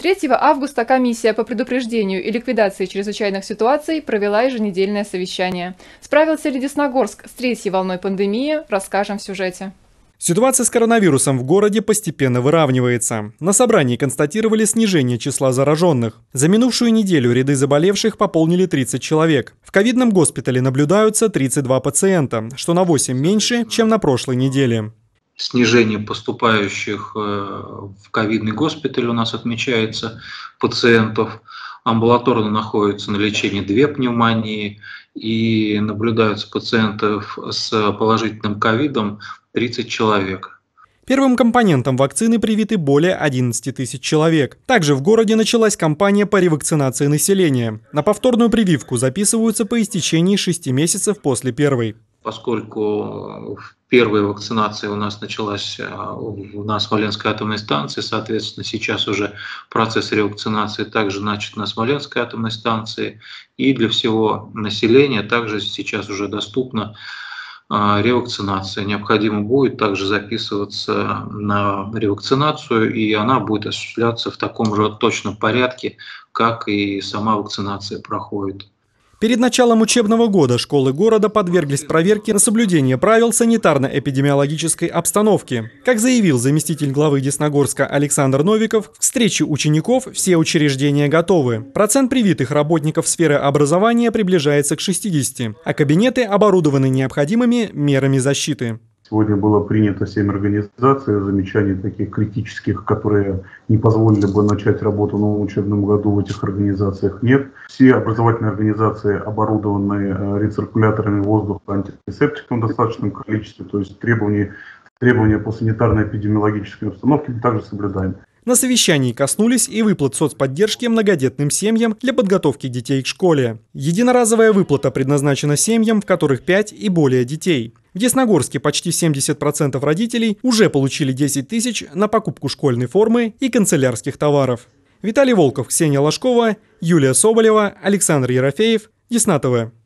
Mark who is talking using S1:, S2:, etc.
S1: 3 августа комиссия по предупреждению и ликвидации чрезвычайных ситуаций провела еженедельное совещание. Справился ли Десногорск с 3-й волной пандемии, расскажем в сюжете.
S2: Ситуация с коронавирусом в городе постепенно выравнивается. На собрании констатировали снижение числа зараженных. За минувшую неделю ряды заболевших пополнили 30 человек. В ковидном госпитале наблюдаются 32 пациента, что на 8 меньше, чем на прошлой неделе.
S3: Снижение поступающих в ковидный госпиталь у нас отмечается пациентов. Амбулаторно находятся на лечении 2 пневмонии и наблюдаются пациентов с положительным ковидом 30 человек.
S2: Первым компонентом вакцины привиты более 11 тысяч человек. Также в городе началась кампания по ревакцинации населения. На повторную прививку записываются по истечении 6 месяцев после первой.
S3: Поскольку первая вакцинация у нас началась в Смоленской атомной станции, соответственно, сейчас уже процесс ревакцинации также начат на Смоленской атомной станции. И для всего населения также сейчас уже доступна ревакцинация. Необходимо будет также записываться на ревакцинацию, и она будет осуществляться в таком же точном порядке, как и сама вакцинация проходит.
S2: Перед началом учебного года школы города подверглись проверке на соблюдение правил санитарно-эпидемиологической обстановки. Как заявил заместитель главы Десногорска Александр Новиков, к встрече учеников все учреждения готовы. Процент привитых работников сферы образования приближается к 60%, а кабинеты оборудованы необходимыми мерами защиты.
S4: Сегодня было принято 7 организаций, замечаний таких критических, которые не позволили бы начать работу в новом учебном году, в этих организациях нет. Все образовательные организации оборудованы рециркуляторами воздуха, антисептиком в достаточном количестве, то есть требования по санитарно-эпидемиологической обстановке мы также соблюдаем.
S2: На совещании коснулись и выплат соцподдержки многодетным семьям для подготовки детей к школе. Единоразовая выплата предназначена семьям, в которых 5 и более детей. В Десногорске почти 70% родителей уже получили 10 тысяч на покупку школьной формы и канцелярских товаров. Виталий Волков, Ксения Ложкова, Юлия Соболева, Александр Ерофеев, Десна ТВ.